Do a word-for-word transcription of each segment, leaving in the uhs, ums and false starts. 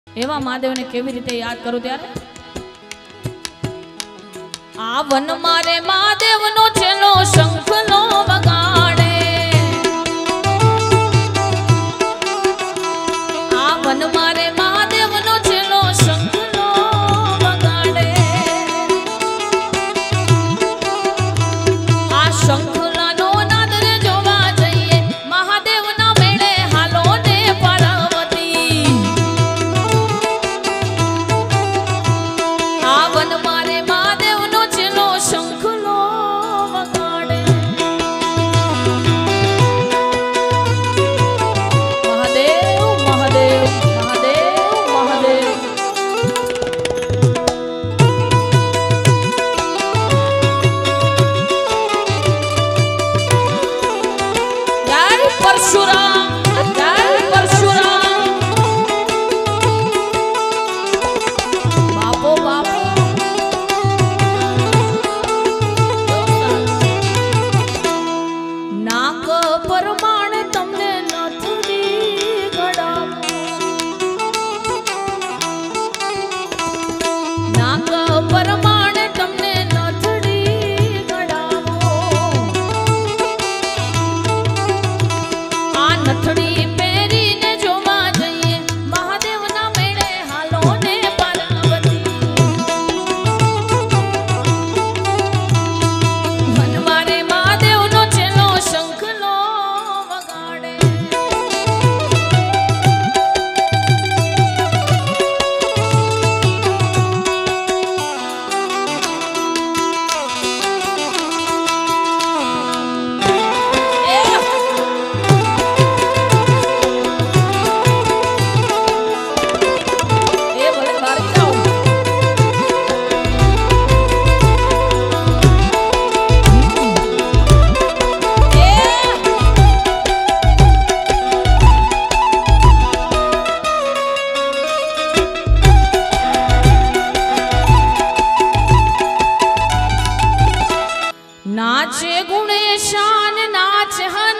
एवा महादेव ने केवी रीते याद करो त्यारे आ वन मारे महादेव नो चलो शंखलो वगाड़े आ वन मारे महादेव नो चलो शंखलो वगाड़े आ शंखला नो नाद रे जोवा जइए महादेव ना मेळे हालो ने पार्वती आ वन मारे महादेव नो चलो शंखलो वगाड़े महादेव महादेव महादेव महादेव जय परशुराम जय परशुराम बापो बापो नाक परमाण तमने नथड़ी घड़ावो नाक परमाण तमने नथड़ी घड़ावो आ नथड़ी पेरीने जोवा जइए महादेव ना मेळे हालो ने पार्वती वन मारे महादेव नो चलो शंखलो वगाड़े ए भले बाहर जाओ नाचे गुणेशान नाच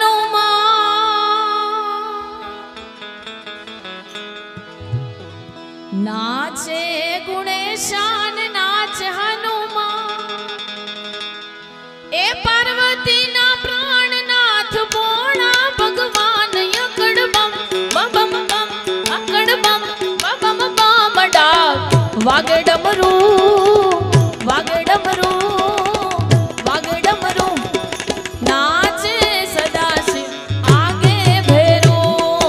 हनुमान नाचे गुणेशान नाच हनुमान ए पार्वती ना प्राणनाथ बोला भगवान यकड़ बम बम बम बम अकड़ बम बम बम बम डाक वागे डमरू वागे डमरू वागे डमरू नाचे सदाशिव आगे भैरो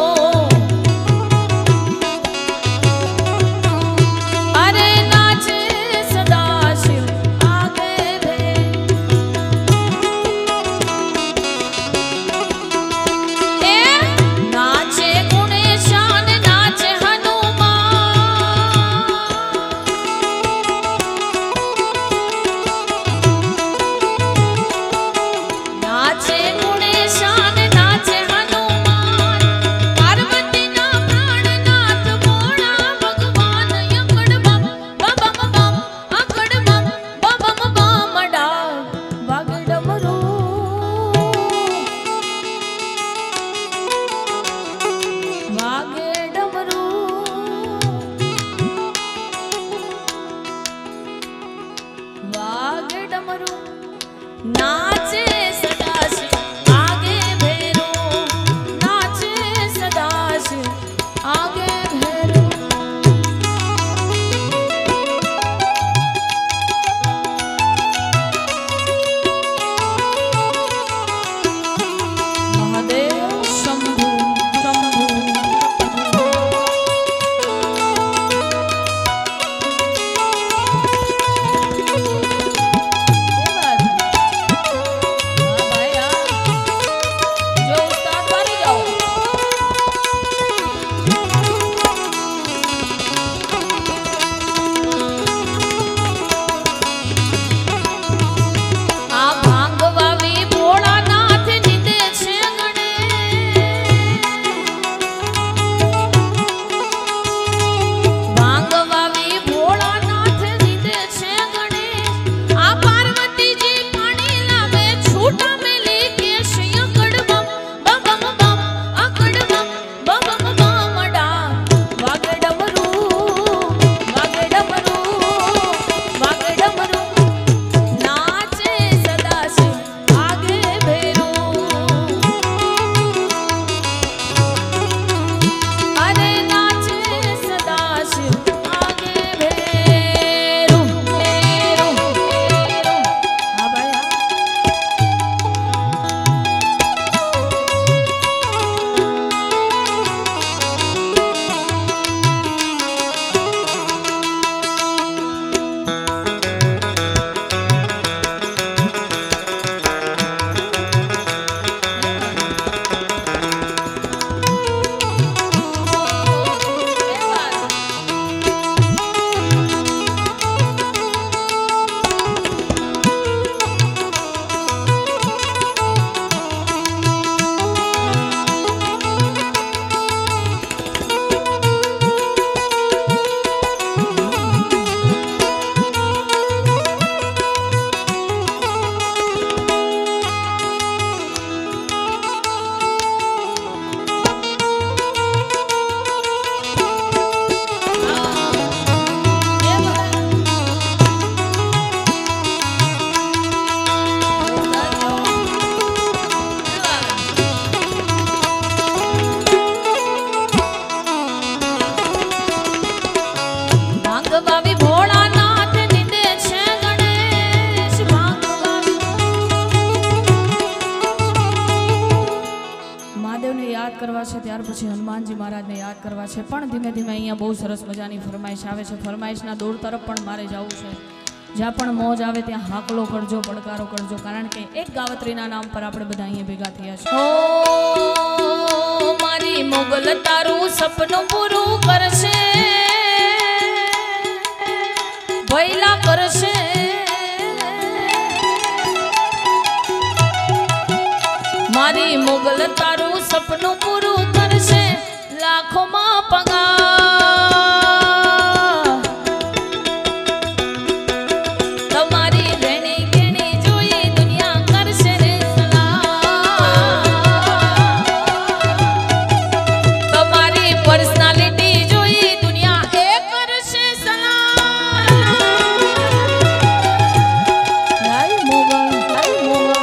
अरे नाचे सदाशिव आगे भैरो ए नाचे गुणेशान नाचे हनुमान પછી હનુમાનજી મહારાજને યાદ કરવા છે, પણ ધીમે ધીમે અહીંયા બહુ સરસ મજાની ફરમાઈશ આવે છે. ફરમાઈશના દોર તરફ પણ મારે જવું છે. જ્યાં પણ મોજ આવે ત્યાં હાકલો કરજો, પડકારો કરજો, કારણ કે એક ગાવત્રીના નામ પર આપણે બધા અહીંયા ભેગા થયા છે. ઓ મારી મોગલ તારું સપનું પૂરું કરશે, ભૈલા કરશે. મારી મોગલ તારું સપનું પૂરું કરશે, લાખોમાં પગાર. તમારી રેણી કેણી જોઈ દુનિયા કરશે રે સલામ. તમારી પર્સનાલિટી જોઈ દુનિયા એ કરશે સલામ. લાઈ મોગલ, લાઈ મોગલ.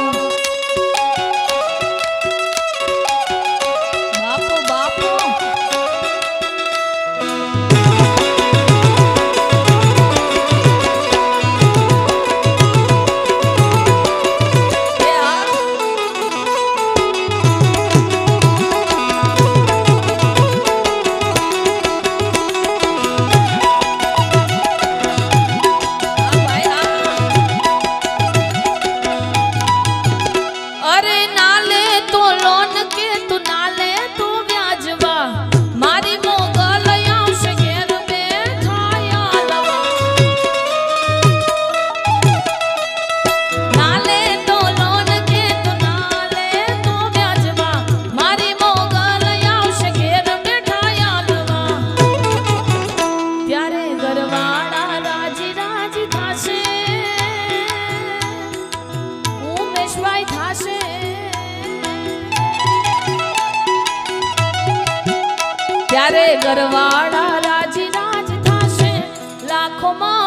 ત્યારે ગરવાડા રાજી રાજ થાશે, લાખોમાં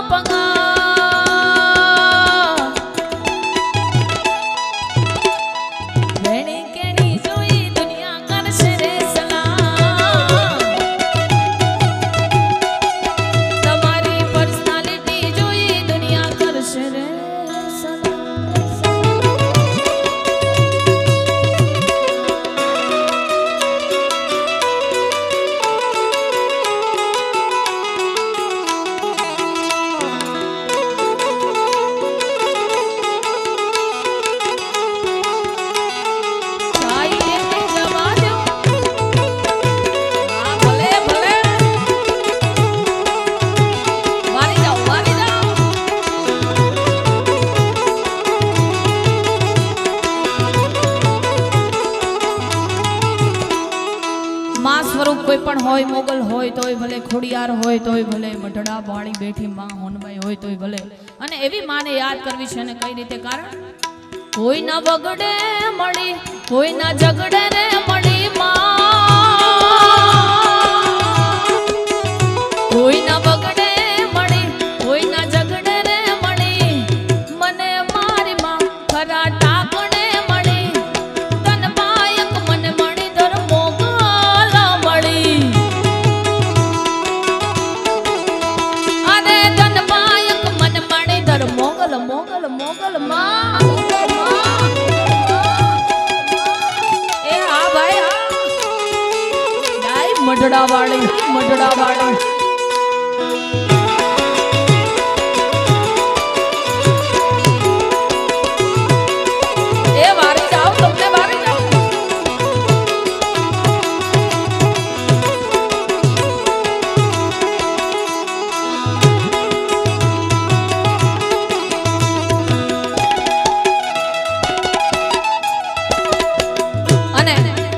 પગાર. વેણી કેણી જોઈ દુનિયા કરશે રે સલામ. તમારી પર્સનાલિટી જોઈ દુનિયા કરશે રે સલામ. કોઈ પણ હોય, મોગલ હોય તોય ભલે, ખોડિયાર હોય તોય ભલે, મઢડા વાળી બેઠી માં હોનબાઈ હોય તોય ભલે. અને એવી માને યાદ કરવી છે ને કઈ રીતે, કારણ કોઈ ના બગડે મળી, કોઈ ના ઝગડે રે મળી માં. કોઈ ના બગડે મળી, કોઈ ના ઝગડે રે મળી. મને મારી માં ખરા ટાકણે મળી, તન બાયક મને મળી ધર મોગલ મળી. અરે તન બાયક મને મળી ધર મોગલ મોગલ મોગલ માં. એ હા ભાઈ હા, મઢડા વાળી, મઢડા વાળી. એ વારી જાઓ, તમને વારી જાઓ. અને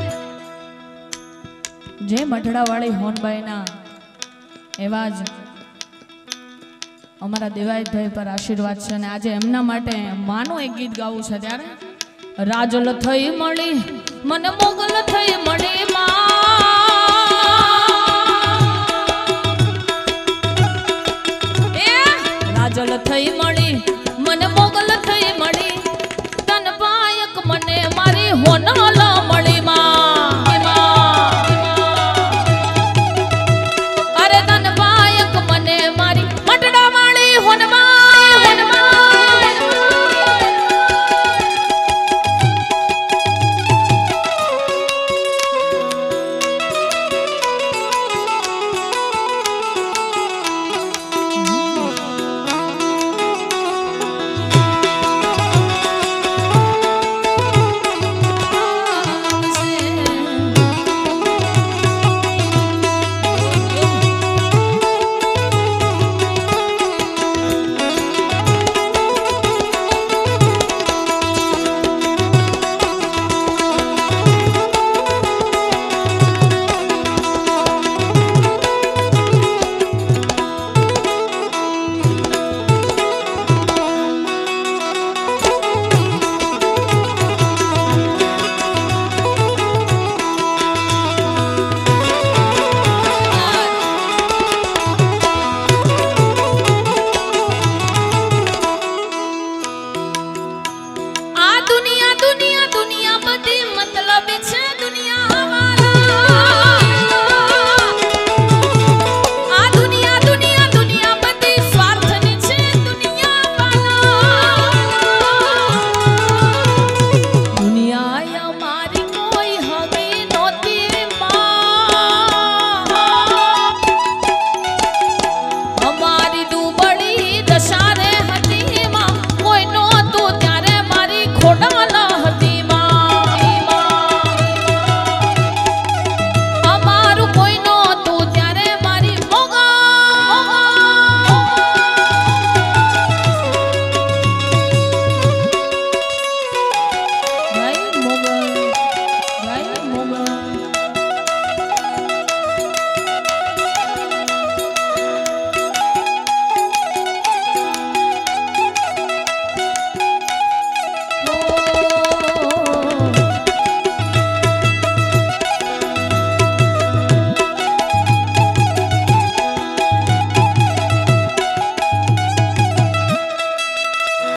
જે મઢડા વાળી હોનબાઈના એવા જ અમારા દેવાયતભાઈ પર આશીર્વાદ છે. અને આજે એમના માટે માનું એક ગીત ગાવું છે. ત્યારે રાજલ થઈ મળી મને મોગલ થઈ મળી માં.